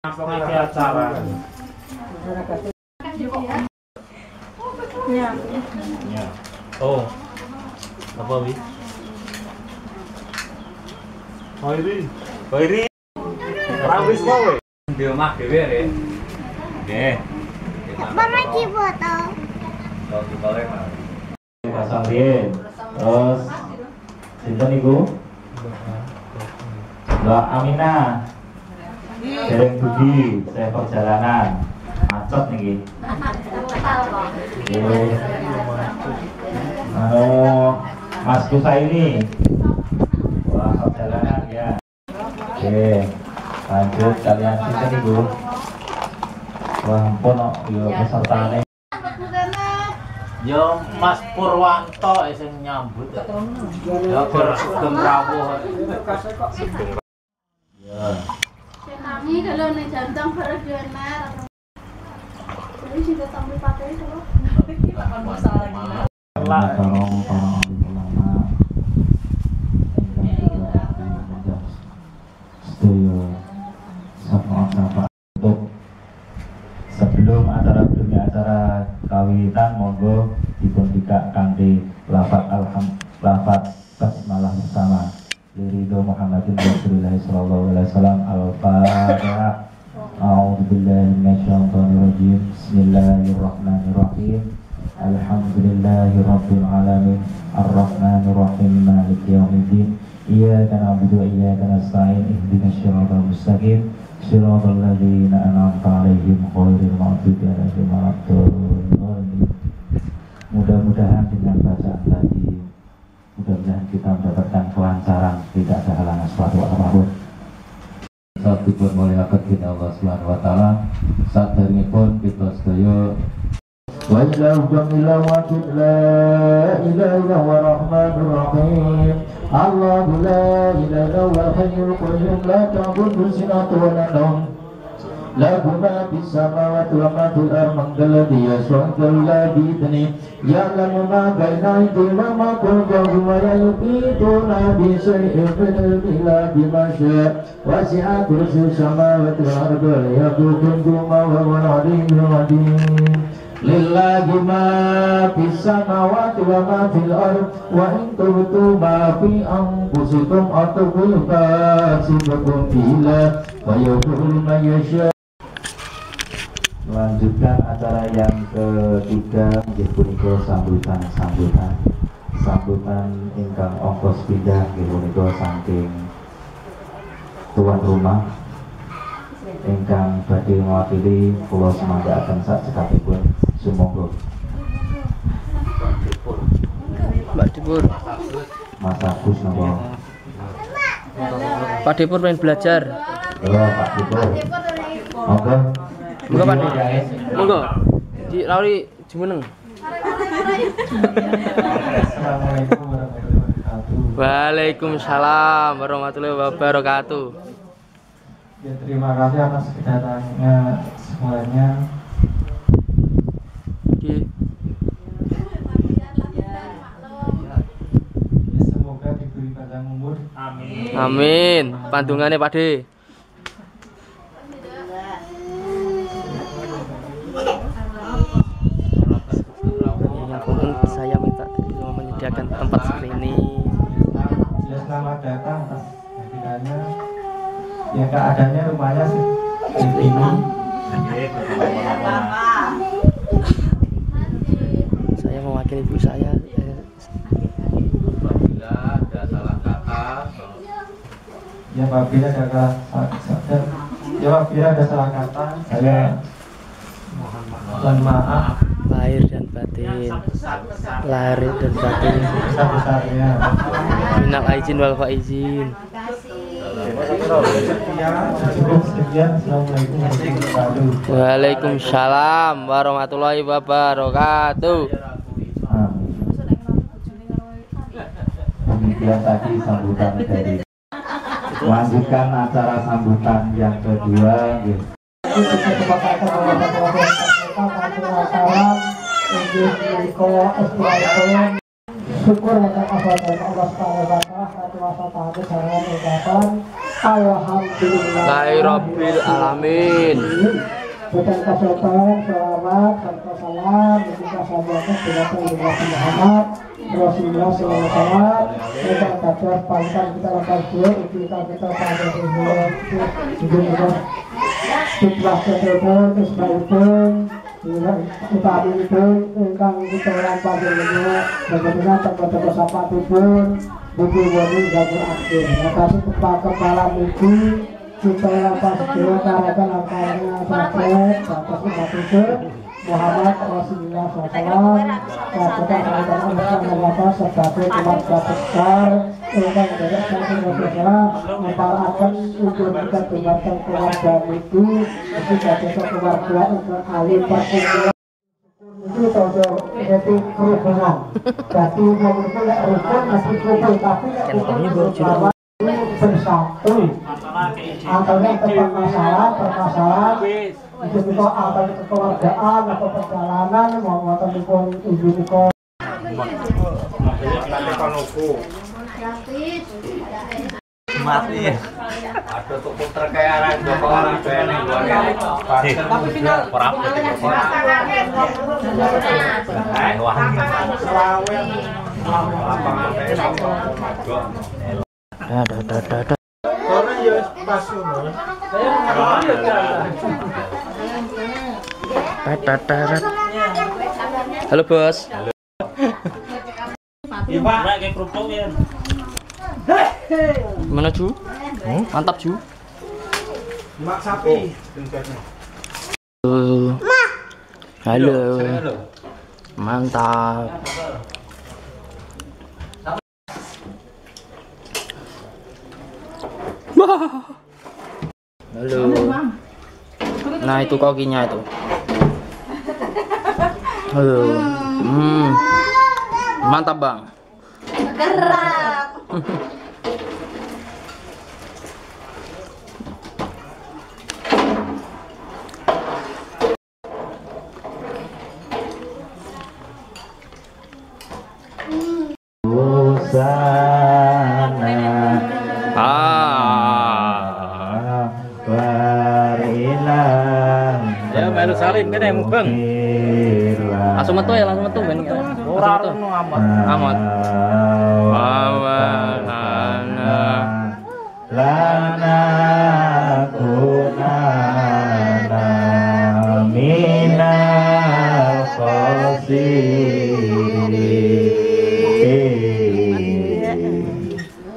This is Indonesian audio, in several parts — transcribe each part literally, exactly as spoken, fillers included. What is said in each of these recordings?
Masuk ke acara. Ya. Ya. Oh. Apa wi? Koiri. Koiri. Rawis kowe. Di omah dhewe rek. Nggih. Mama iki foto. Kalau di bawah mah. Pasang dia. Terus sinten niku? Mbak Aminah. Dereng Budi, saya perjalanan macet niki. Nggih. Anu Mas Kusaini. Wah, perjalanan ya. Oke. Lanjut kalian sinten niku? Wah, ampun yo pesertane. Yo Mas Purwanto sing nyambut. Ya ber sugeng rawuh. Ya. Kami kalau nih jantung bergenar. Jadi sudah tampil pakai itu loh. Tolong tolong ulama. Setuju. Sama-sama. Untuk sebelum acara sebelumnya acara kawitan monggo dipun dikak kanthi lafaz alham lafaz basmalah bersama. Liridho Muhammadin Rasulullah sallallahu alaihi wasallam. Al-Fatihah. A'udzubillahi minasyaitonir rajim. Bismillahirrahmanirrahim. Alhamdulillahirabbil alamin. Arrahmanir rahim. Maliki yaumiddin. Iyyaka na'budu wa iyyaka nasta'in. Ihdinas siratal mustaqim. Shiratal ladzina an'amta 'alaihim ghairil maghdubi 'alaihim waladdallin. Mudah-mudahan dengan bacaan tadi, mudah-mudahan kita mendapatkan kelancaran, tidak ada halangan suatu apapun. Saat dipun mulyakaken kita Allah Subhanahu wa taala, saat pun kita sedaya wa illahu jamila wa la ilaha illa huwa rahmanur rahim. Allahu la ilaha illa huwal hayyul qayyum la ta'khudhuhu sinatun wa la nawm. Lahu ma fis samawati wa ma fil ardi man alladhi yashfa'u illa bi'idhnihi ya'lamu ma baina aydihim wa ma khalfahum wa la yuhituna bi shay'in min ilmihi illa bima sha'a wasi'a kursiyyuhu samawati wal ardi wa la yaquduhu ma huwa al-'aliyyul 'azim. Lillahi ma fis samawati wa ma fil ardi wa in tubtu ma fi anfusikum aw tukhfuhu yuhasibukum bihi wa yaghfiru man yasha'. Melanjutkan acara yang ketiga nggih punika sambutan-sambutan sambutan ingkang ongkos pindah nggih punika saking tuan rumah ingkang badhe mewakili kula semanggaken sak cekapipun sumangga. Mbak Dipur. Mas Agus napa? Pak Dipur pengen belajar. Halo Pak Dipur. Monggo. Monggo Pak. Monggo. Di Rauri Jumeneng. Assalamualaikum warahmatullahi wabarakatuh. Waalaikumsalam warahmatullahi wabarakatuh. Ya, terima kasih atas kedatangannya semuanya. Oke. Ya, semoga diberi panjang umur. Amin. Amin. Pandungannya Pak De. Saya minta menyediakan tempat screening. Ya, selamat datang atas kehadirannya. Ya, keadaannya rumahnya sih ini. Saya mewakili ibu saya. Apabila ada salah kata, Ya, apabila ada kata, ya apabila ada salah kata, saya mohon maaf Lahir dan batin. Lahir dan batin. besar-besarnya. Minal aizin wal faizin. Ya, cukup sekian. Assalamualaikum warahmatullahi wabarakatuh. Waalaikumsalam warahmatullahi wabarakatuh. Amin. Demikian tadi sambutan dari. Lanjutkan acara sambutan yang kedua. Syukur atas kehadiran Allah Subhanahu wa taala atas wasatah dengan ucapan Alhamdulillah Rabbil alamin. Bukan kesehatan, selamat, serta salam, ketika sahabatnya sudah Nabi Muhammad Rasulullah shallallahu alaihi wasallam. Kita kata pangkat kita lakukan dua, kita kita pada sebuah juga setelah setelah sebalikpun utama itu engkang kita lakukan dulu bagaimana tempat-tempat sapapun buku warning gabung akhir. Makasih kepada kepala buku kita lakukan dulu karena langkahnya sampai sampai sebalikpun Muhammad Rasulullah shallallahu alaihi wasallam. Kata sahabat Muhammad sebagai keluarga besar engkang dari Rasulullah memperlakukan untuk kita keluarga keluarga itu sebagai keluarga untuk alim perkumpulan itu todo jadi kerumunan. Jadi mereka tidak rukun masih kumpul tapi rukun bersatu. Antara tempat masalah permasalahan itu juga antara kekeluargaan atau perjalanan mau ngotot pun ibu niko. Mati ya. Ada tuh terkaya Joko orang ini tapi final berapa Ada ada ada ada. Karena ya pas ngono. Halo bos. Iya Pak, kayak kerupuk ya. Gimana Ju? Mantap Ju. Mak sapi. Uh, halo. Mantap. Halo. Nah itu kokinya itu. Halo. Hmm. Mantap bang. Gerak. Ya melu salim kene mubeng. Langsung metu ya, langsung metu ben. Ora ono amat. Amat. Awana lana kunana minal khosirin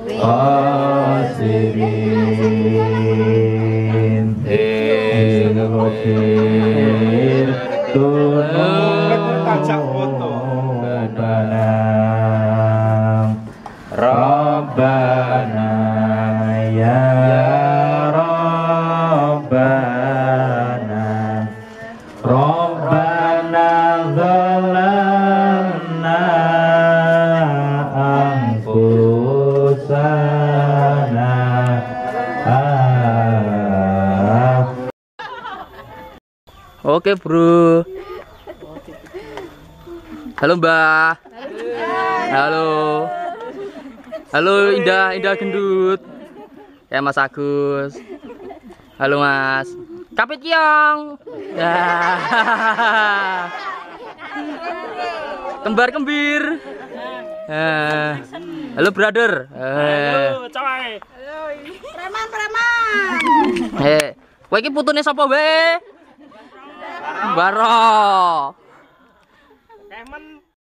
khosirin khosir Rabbana ya Rabbana Rabbana zalamna anfusana ah. Oke bro. Halo Mbak. Halo. Halo Indah, Indah gendut. Ya Mas Agus. Halo Mas. Kapit Kyong. Ya. Kembar kembir. Ya. Halo brother. Halo coy. Preman-preman. Eh, kowe iki putune sapa wae? Baro. Kemen.